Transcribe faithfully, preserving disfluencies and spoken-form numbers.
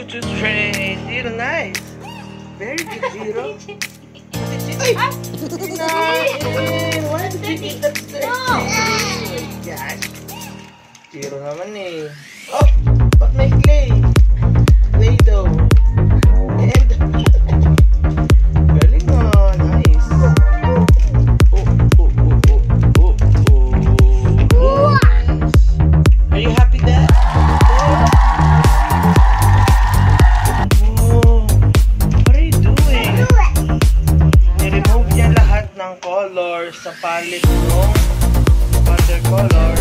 two to three. Zero, nice. Very good, Zero. Ay! Nine! Why did you eat that thirteen? Oh my gosh. Zero naman eh. Oh! Ba't may clay? Play-doh. And... galing mo. Nice. Oh, oh, oh, oh, oh, oh. Are you happy, Dad? Oh, what are you doing? I-remove niya lahat ng colors sa palette ng watercolor.